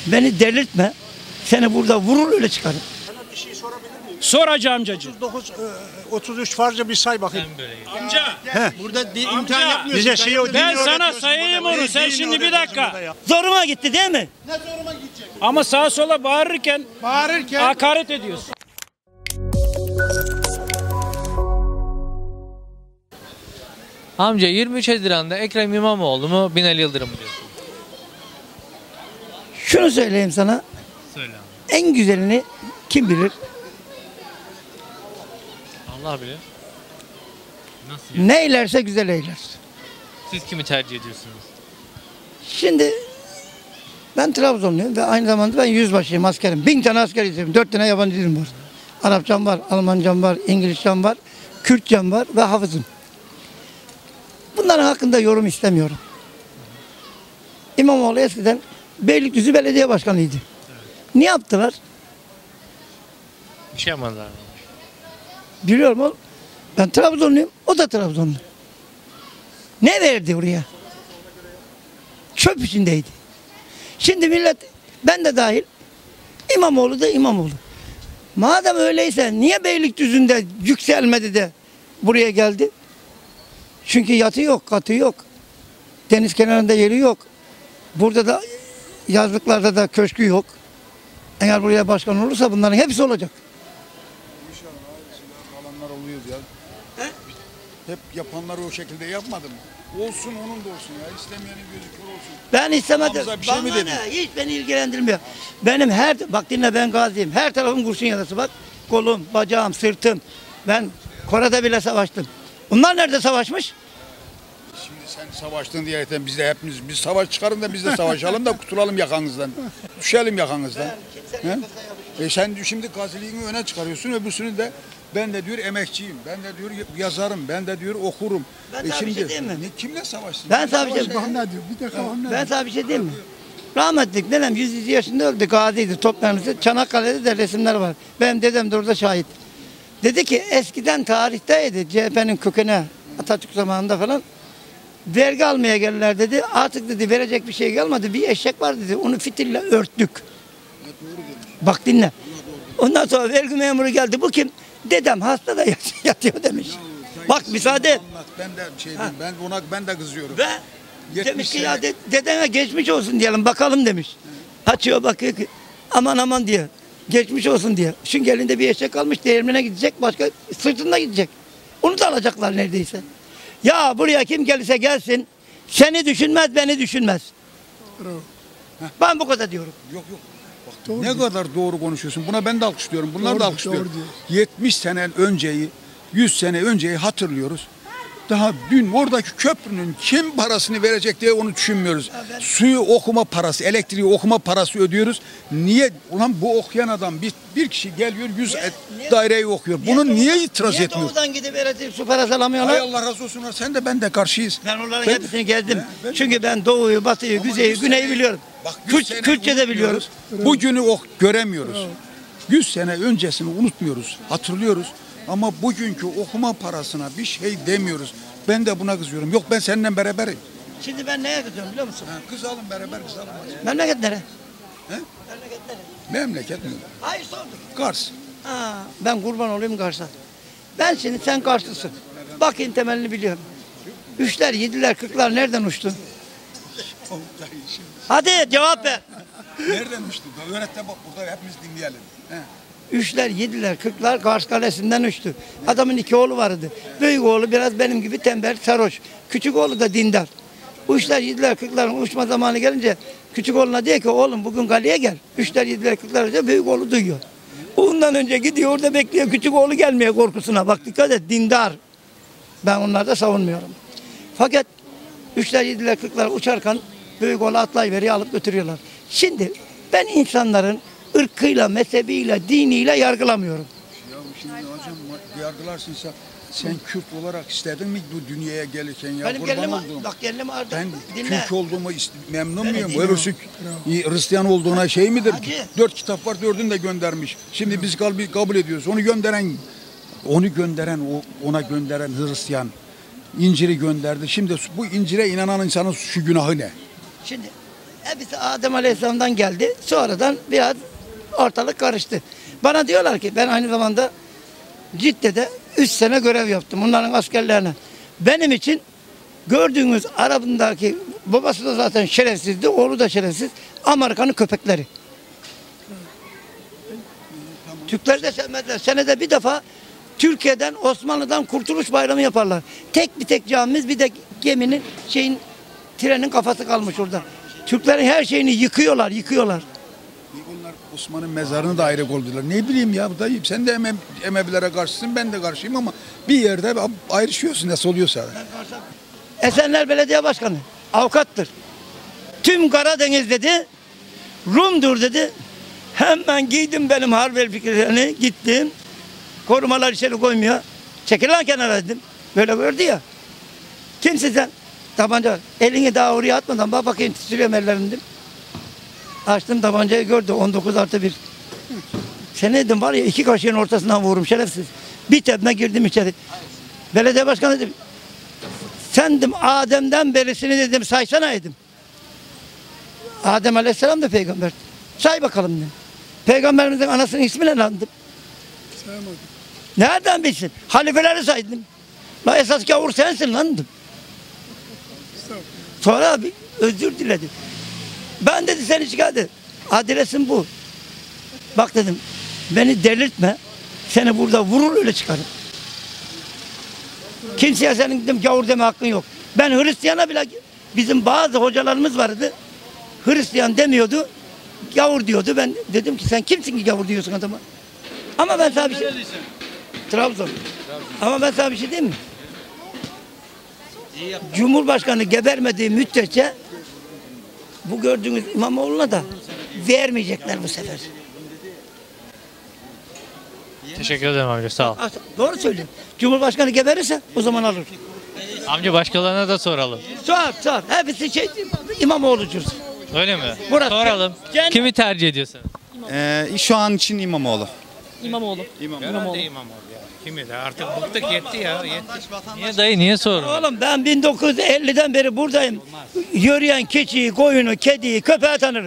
Beni delirtme. Seni burada vurur öyle çıkarım. Sana bir şey sorabilir miyim? Soracağım amcacığım. 39, 33 farzı bir say bakayım. Amca. Burada bir Amca, imtihan yapmıyorsun. Bize şey o Ben dini sana öğretiyorsun sayayım burada. onu. Sen Dini şimdi bir öğretiyorsun dakika. burada ya. Zoruma gitti değil mi? Ne zoruma gidecek? Ama sağa sola bağırırken hakaret ediyorsun. Amca 23 Haziran'da Ekrem İmamoğlu mu Binali Yıldırım mı diyorsun? Şunu söyleyeyim sana. Söyle abi. En güzelini kim bilir? Allah bilir. Nasıl yani? Ne eylerse güzel eyler. Siz kimi tercih ediyorsunuz? Şimdi ben Trabzonluyum ve aynı zamanda ben yüzbaşıyım, askerim. 1000 tane asker izliyorum. 4 tane yabancı dilim var. Arapçam var, Almancam var, İngilizcem var, Kürtçem var ve hafızım. Bunların hakkında yorum istemiyorum. İmamoğlu eskiden Beylikdüzü Belediye Başkanıydı. Ne yaptılar? Bir şey yapmadılar. Biliyorum oğlum. Ben Trabzonluyum, o da Trabzonlu. Ne verdi oraya? Çöp içindeydi. Şimdi millet, ben de dahil, İmamoğlu da İmamoğlu. Madem öyleyse niye Beylikdüzü'nde yükselmedi de buraya geldi? Çünkü yatı yok, katı yok. Deniz kenarında yeri yok. Burada da yazlıklarda da köşkü yok. Eğer buraya başkan olursa bunların hepsi olacak. Alanlar oluyor ya. Hep yapanlar o şekilde yapmadı mı? Olsun onun da olsun ya. İstemeyenin gözü kör olsun. Ben istemedim. Hamza bir şey mi Bana dedi? ne? Hiç beni ilgilendirmiyor. Benim bak dinle, ben gaziyim. Her tarafım kurşun yarası bak. Kolum, bacağım, sırtım. Ben Kore'de bile savaştım. Bunlar nerede savaşmış? Şimdi sen savaştın diye biz de hepimiz biz savaş çıkarın da biz de savaşalım da kurtulalım yakanızdan. Düşelim yakanızdan. Sen şimdi gaziliğini öne çıkarıyorsun, öbürsünü de ben de diyor emekçiyim, ben de diyor yazarım, ben de diyor okurum. Ben sana bir şey diyeyim mi? Kimle savaştın? Ben sana bir şey Ben sana bir şey diyeyim mi? Rahmetlik nenem 100 yaşında öldü, gaziydi, toplanmıştı. Çanakkale'de de resimler var. Benim dedem de orada şahit. Dedi ki eskiden tarihteydi CHP'nin kökeni, Atatürk zamanında falan. Vergi almaya gelirler dedi. Artık dedi verecek bir şey kalmadı. Bir eşek var dedi. Onu fitille örttük. Bak dinle. Ondan sonra vergi memuru geldi. Bu kim? Dedem hasta da yatıyor demiş. Bak müsaade et. Ben de ben de kızıyorum. Ve demiş ki ya dedene geçmiş olsun diyelim bakalım demiş. Açıyor bakıyor ki aman aman diyor. Geçmiş olsun diyor. Çünkü elinde bir eşek kalmış, değirmene gidecek, başka sırtında gidecek. Onu da alacaklar neredeyse. Ya buraya kim gelirse gelsin seni düşünmez, beni düşünmez. Ben bu kadar diyorum. Yok. Bak, ne kadar doğru konuşuyorsun. Buna ben de alkışlıyorum. Bunlar da alkışlıyor. 70 sene önceyi, 100 sene önceyi hatırlıyoruz. Daha dün oradaki köprünün kim parasını verecek diye onu düşünmüyoruz. Suyu okuma parası, elektriği okuma parası ödüyoruz. Niye? Ulan bu okuyan adam bir kişi geliyor 100 daireyi okuyor. Bunu niye itiraz etmiyor? Niye doğudan gidip elektrik su parası alamıyorlar? Hay Allah razı olsun. Sen de ben de karşıyız. Ben onların hepsini gezdim. Çünkü ben doğuyu, batıyı, güzeyi, güneyi biliyorum. Bak, Kürtçe de biliyoruz. Bugünü göremiyoruz. 100 sene öncesini unutmuyoruz, hatırlıyoruz. Ama bugünkü okuma parasına bir şey demiyoruz. Ben de buna kızıyorum. Yok ben seninle beraberim. Şimdi ben neye kızıyorum biliyor musun? Kızalım beraber kızalım. Memleket nere? He? Memleket nere? Memleket mi? Hayır sordum. Kars. Ben kurban olayım Kars'a. Ben şimdi sen Karslısın. Bakın temelini biliyorum. 3'ler, 7'ler, 40'lar nereden uçtu? Hadi cevap ver. Nereden uçtu? Öğret de bak burada hepimiz dinleyelim. He. 3'ler, 7'ler, 40'lar Kars Kalesi'nden uçtu. Adamın 2 oğlu vardı. Büyük oğlu biraz benim gibi tembel, sarhoş. Küçük oğlu da dindar. Bu 3'ler, 7'ler, 40'ların uçma zamanı gelince küçük oğluna diyor ki oğlum bugün kaleye gel. 3'ler, 7'ler, 40'lar diyor, büyük oğlu duyuyor. Ondan önce gidiyor orada bekliyor küçük oğlu gelmeye korkusuna. Bak dikkat et dindar. Ben onları da savunmuyorum. Fakat 3'ler, 7'ler, 40'lar uçarken büyük oğlu atlayıveriyor alıp götürüyorlar. Şimdi ben insanların ırkıyla, mezhebiyle, diniyle yargılamıyorum. Ya şimdi hocam yargılarsın sen Kürt olarak istedin mi bu dünyaya gelirken ya? Benim gelinim Arda. Ben Dinle. Türk olduğumu memnun muyum? Öbürsü Hristiyan olduğuna şey midir? Hacı. 4 kitap var 4'ünü de göndermiş. Şimdi biz kabul ediyoruz. Onu gönderen ona gönderen Hristiyan İncil'i gönderdi. Şimdi bu İncil'e inanan insanın şu günahı ne? Şimdi Hepsi Adem Aleyhisselam'dan geldi. Sonradan biraz ortalık karıştı. Bana diyorlar ki ben aynı zamanda Cidde'de 3 sene görev yaptım. Bunların askerlerine. Benim için gördüğünüz Arap'ındaki babası da zaten şerefsizdi. Oğlu da şerefsiz. Amerika'nın köpekleri. Türkler de sevmezler. Senede bir defa Türkiye'den, Osmanlı'dan Kurtuluş Bayramı yaparlar. Bir tek camimiz, bir de geminin trenin kafası kalmış orada. Türklerin her şeyini yıkıyorlar. Onlar Osman'ın mezarını da ayrı koydular. Ne bileyim ya dayı, sen de Emevilere karşısın, ben de karşıyım ama bir yerde ayrışıyorsun, nasıl oluyorsa. Esenler Belediye Başkanı avukattır. Tüm Karadeniz dedi, Rum'dur dedi. Hemen giydim benim harbi fikirlerini, gittim. Korumalar içeri koymuyor. Çekil lan kenara dedim. Böyle gördü ya. Kimsin sen? Tabanca. Elini daha oraya atmadan bak bakayım, titriyorum ellerim dedim. Açtım, tabancayı gördü. 19+1. Seni dedim var ya, 2 kaşığın ortasından vururum şerefsiz. Bir tepme girdim içeri. Belediye başkanı dedim. Sen dedim Adem'den berisini dedim saysana dedim. Adem Aleyhisselam da peygamber. Say bakalım dedim. Peygamberimizin anasının ismi ne lan dedim. Sayamadım. Nereden bilsin? Halifeleri saydım. La esas gavur sensin lan dedim. Sonra bir özür diledi. Ben dedi seni çıkardı. Adresim bu. Bak dedim beni delirtme. Seni burada vurur öyle çıkarım. Kimseye senin dedim gavur deme hakkın yok. Ben Hristiyana bile, bizim bazı hocalarımız vardı. Hristiyan demiyordu. Gavur diyordu. Ben dedim ki sen kimsin ki gavur diyorsun adama? Ama ben sana bir şey... Trabzon. Ama ben sana bir şey diyeyim mi? Cumhurbaşkanı gebermediği müddetçe bu gördüğünüz İmamoğlu'na da vermeyecekler bu sefer. Teşekkür ederim amca, sağ ol. Doğru söylüyorum. Cumhurbaşkanı geberirse o zaman alır. Amca başkalarına da soralım. Sor. Hepsi İmamoğlu'cur. Öyle mi? Burası. Soralım. Kimi tercih ediyorsun? Şu an için İmamoğlu. İmamoğlu ya. Kimi de artık bıktık, yetti ya. Niye dayı, niye sordun? Oğlum ben 1950'den beri buradayım. Yürüyen keçiyi, koyunu, kediyi, köpeği tanırım.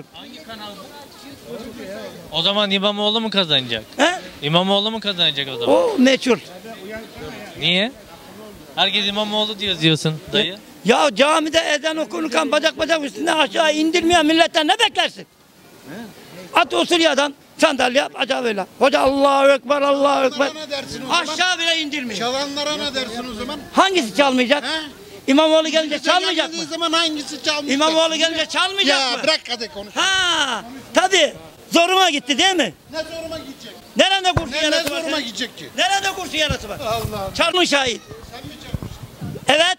O zaman İmamoğlu mu kazanacak? He? İmamoğlu mu kazanacak o zaman? O meçhul. Niye? Herkes İmamoğlu diyorsun dayı. Ya camide ezan okunurken bacak üstünden aşağı indirmeyen milletten ne beklersin? At oturuyor adam. Sandalye yap, acaba öyle. Hoca Allahu Ekber, Allahu Ekber. Aşağı bile indirmiyor. Çalanlara ne dersin o zaman? Hangisi çalmayacak? He? İmamoğlu gelince çalmayacak mı? zaman hangisi çalmayacak? İmamoğlu gelince çalmayacak mı? Ya bırak hadi konuş. Ha, tabii. Zoruma gitti değil mi? Ne zoruma gidecek? Nerede kurşun Ne yarası var? zoruma senin? gidecek ki? Nerede kurşun yarası var? Allah. Çalmış şahit. Sen mi çalmışsın? Evet.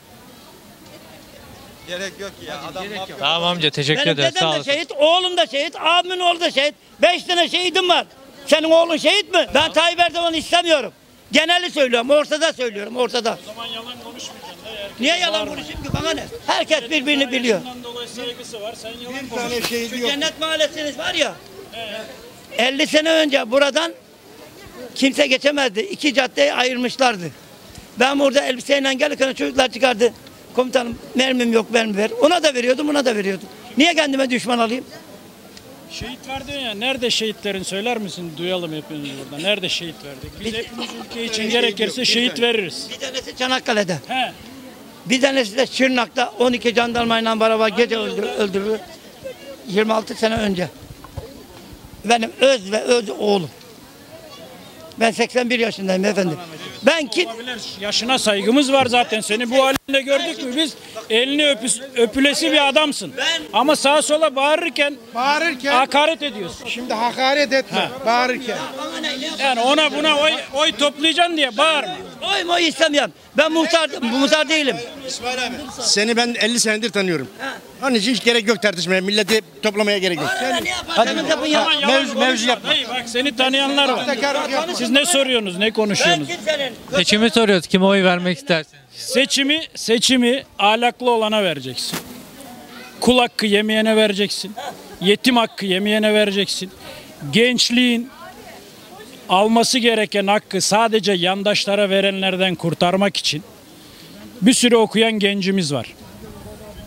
Gerek yok ya. Adam Tamam amca, teşekkür Benim ederim, dedem sağ de olasın. şehit, oğlum da şehit, abimin oğlu da şehit. 5 tane şehidim var. Senin oğlun şehit mi? Ben Tayyip Erdoğan'ı istemiyorum. Geneli söylüyorum, ortada söylüyorum, ortada. O zaman yalan konuşmayacaksın. Niye yalan konuşayım ki, bana ne? Herkes birbirini biliyor. Bundan dolayı saygısı var. Sen yalan Bir konuş. tane şey Şu yok. Cennet Mahallesi'niz var ya, 50 sene önce buradan kimse geçemezdi. 2 caddeyi ayırmışlardı. Ben burada elbiseyle gelirken çocuklar çıkardı. Komutanım mermim yok, mermi ver. Ona da veriyordum, buna da veriyordum. Niye kendime düşman alayım? Şehit verdin ya. Nerede şehitlerin söyler misin? Duyalım hepimiz burada. Nerede şehit verdik? Biz hepimiz ülke için gerekirse şehit veririz. Bir tanesi Çanakkale'de. He. Bir tanesi de Şırnak'ta 12 jandarmayla beraber gece öldürülür. 26 sene önce. Benim öz oğlum. Ben 81 yaşındayım efendim. Ben kim? Olabilir. Yaşına saygımız var zaten. Seni bu halinde gördük mü biz? Elini öpülesi bir adamsın. Ama sağa sola bağırırken hakaret ediyorsun. Şimdi hakaret etme. Bağırırken. Yani ona buna oy toplayacaksın diye bağırma. Oy istemiyorum. Ben muhtar değilim. Seni ben 50 senedir tanıyorum. Onun için hiç gerek yok tartışmaya. Milleti toplamaya gerek yok. Ne yaparsanız yapın ya. Aman yalan mevzu konuşma. yapma. Hey, bak seni tanıyanlar var. Siz ne soruyorsunuz, ne Ben konuşuyorsunuz? kimsenin. Seçimi soruyoruz. Kime oy vermek istersiniz? Seçimi ahlaklı olana vereceksin. Kul hakkı yemeyene vereceksin. Yetim hakkı yemeyene vereceksin. Gençliğin alması gereken hakkı sadece yandaşlara verenlerden kurtarmak için bir sürü okuyan gencimiz var.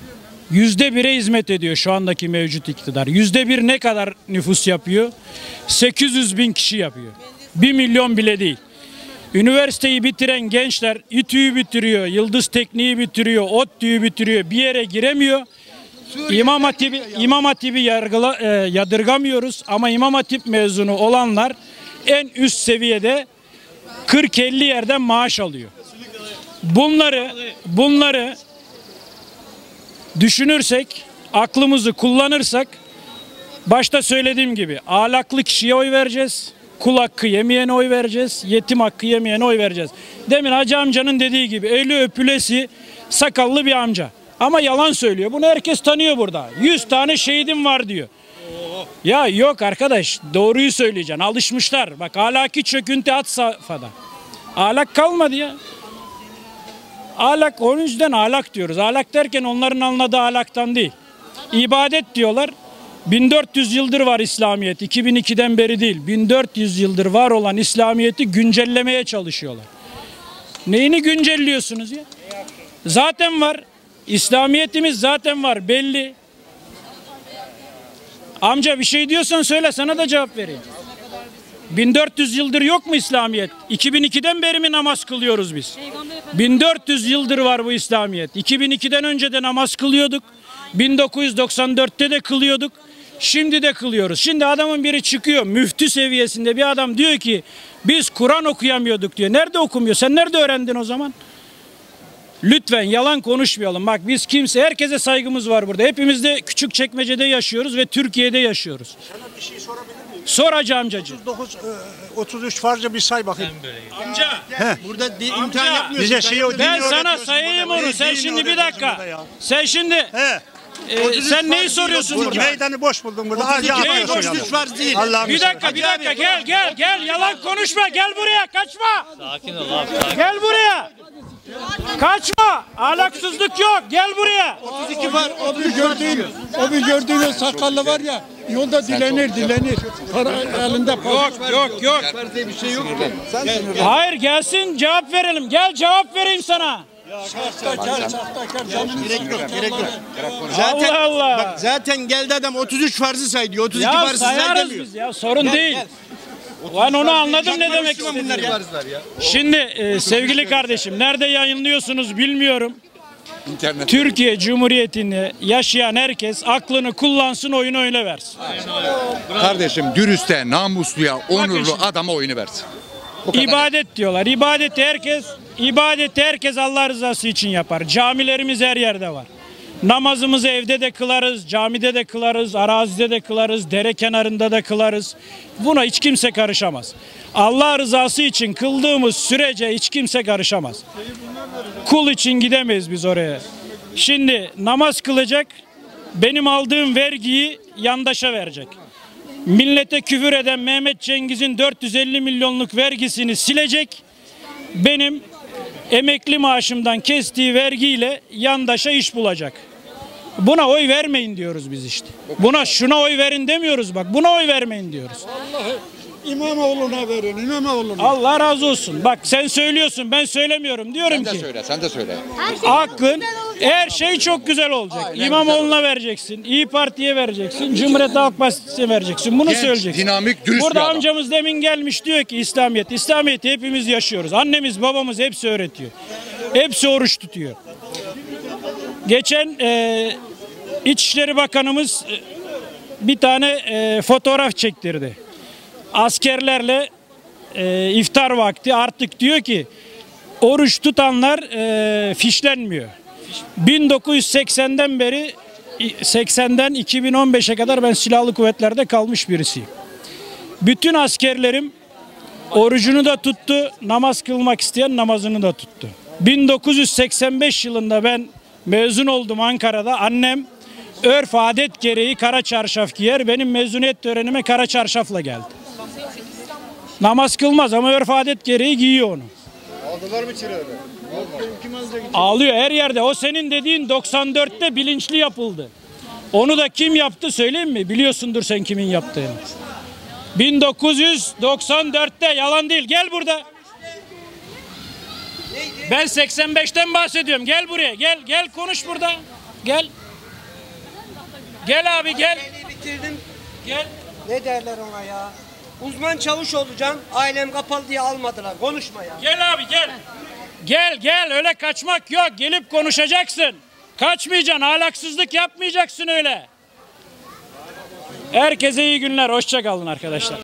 %1'e hizmet ediyor şu andaki mevcut iktidar. %1 ne kadar nüfus yapıyor? 800 bin kişi yapıyor. 1 milyon bile değil. Üniversiteyi bitiren gençler İTÜ'yü bitiriyor, Yıldız Tekniği bitiriyor, ODTÜ'yü bitiriyor, bir yere giremiyor. İmam Hatip'i yadırgamıyoruz ama İmam Hatip mezunu olanlar en üst seviyede 40-50 yerden maaş alıyor. Bunları düşünürsek, aklımızı kullanırsak, başta söylediğim gibi ahlaklı kişiye oy vereceğiz. Kul hakkı yemeyene oy vereceğiz. Yetim hakkı yemeyene oy vereceğiz. Demin Hacı amcanın dediği gibi eli öpülesi sakallı bir amca. Ama yalan söylüyor. Bunu herkes tanıyor burada. 100 tane şehidim var diyor. Ya yok arkadaş, doğruyu söyleyeceksin. Alışmışlar. Bak ahlaki çöküntü had safhada. Ahlak kalmadı ya. Ahlak, onun yüzden ahlak diyoruz. Ahlak derken onların anladığı ahlaktan değil. İbadet diyorlar. 1400 yıldır var İslamiyet. 2002'den beri değil. 1400 yıldır var olan İslamiyet'i güncellemeye çalışıyorlar. Neyini güncelliyorsunuz ya? Zaten var. İslamiyetimiz zaten var. Belli. Amca bir şey diyorsan söyle, sana da cevap vereyim. 1400 yıldır yok mu İslamiyet? 2002'den beri mi namaz kılıyoruz biz? 1400 yıldır var bu İslamiyet. 2002'den önce de namaz kılıyorduk. 1994'te de kılıyorduk. Şimdi de kılıyoruz. Şimdi adamın biri çıkıyor, müftü seviyesinde bir adam diyor ki biz Kur'an okuyamıyorduk diyor. Nerede okumuyor? Sen nerede öğrendin o zaman? Lütfen yalan konuşmayalım. Bak biz herkese saygımız var burada. Hepimiz de Küçükçekmece'de yaşıyoruz ve Türkiye'de yaşıyoruz. Sana bir şey sorabilir miyim? Sor Hacı amcacığım. 33 farzca bir say bakayım. Amca. Burada imtihan yapmıyorsun. Bize şeyi Ben sana sayayım onu. Sen şimdi bir dakika. Sen şimdi sen neyi soruyorsun burada? Meydanı boş buldun burada. Neyi boş düz farz değil. Bir dakika gel yalan konuşma, gel buraya, kaçma. Sakin ol abi. Gel buraya. Kaçma. Ahlaksızlık yok. Gel buraya. 32 var. O bir gördüğün sakallı var ya, yolda dilenir. Para elinde para. Yok. Bir şey yok. Hayır, gelsin cevap verelim. Gel cevap vereyim sana. Gerek yok. Zaten, Allah. Bak, zaten geldi adam 33 farzı say diyor. 32 Ya farzı say sayarız demiyor. biz ya, sorun değil. Ben onu anladım ne demek istediğini. Şimdi sevgili kardeşim, nerede yayınlıyorsunuz bilmiyorum. İnternet. Türkiye Cumhuriyeti'ni yaşayan herkes aklını kullansın, oyunu öyle versin. Kardeşim dürüste, namusluya, onurlu şimdi. adama oyunu versin. İbadet diyorlar. İbadeti herkes Allah rızası için yapar. Camilerimiz her yerde var. Namazımızı evde de kılarız, camide de kılarız, arazide de kılarız, dere kenarında da kılarız. Buna hiç kimse karışamaz. Allah rızası için kıldığımız sürece hiç kimse karışamaz. Kul için gidemeyiz biz oraya. Şimdi namaz kılacak, benim aldığım vergiyi yandaşa verecek. Millete küfür eden Mehmet Cengiz'in 450 milyonluk vergisini silecek. Benim emekli maaşımdan kestiği vergiyle yandaşa iş bulacak. Buna oy vermeyin diyoruz biz işte. Şuna oy verin demiyoruz bak. Buna oy vermeyin diyoruz. İmamoğlu'na verin, İmamoğlu'na. Allah razı olsun. Bak sen söylüyorsun, ben söylemiyorum. Diyorum ki Sen de söyle. aklın, her şey çok güzel olacak. İmamoğlu'na vereceksin, İYİ Parti'ye vereceksin, Cumhuriyet Halk Partisi'ne vereceksin. Bunu söyleyeceksin. Dinamik, dürüst Burada bir adam. amcamız demin gelmiş diyor ki İslamiyet'i hepimiz yaşıyoruz. Annemiz, babamız hepsi öğretiyor. Hepsi oruç tutuyor. Geçen İçişleri Bakanımız bir tane fotoğraf çektirdi. Askerlerle iftar vakti artık diyor ki oruç tutanlar fişlenmiyor. 1980'den beri 80'den 2015'e kadar ben silahlı kuvvetlerde kalmış birisiyim. Bütün askerlerim orucunu da tuttu, namaz kılmak isteyen namazını da tuttu. 1985 yılında ben mezun oldum Ankara'da. Annem örf adet gereği kara çarşaf giyer. Benim mezuniyet törenime kara çarşafla geldi. Namaz kılmaz ama örf adet gereği giyiyor onu. Aldılar mı çırağını? Ağlıyor her yerde. O senin dediğin 94'te bilinçli yapıldı. Onu da kim yaptı söyleyeyim mi? Biliyorsundur sen kimin yaptığını. 1994'te, yalan değil, gel burada. Ben 85'ten bahsediyorum. Gel buraya. Gel konuş burada. Gel. Gel abi gel. Bitirdim. Gel. Ne derler ona ya? Uzman çavuş olacağım. Ailem kapalı diye almadılar. Konuşma ya. Gel abi gel. Gel öyle kaçmak yok. Gelip konuşacaksın. Kaçmayacaksın, ahlaksızlık yapmayacaksın öyle. Herkese iyi günler. Hoşça kalın arkadaşlar.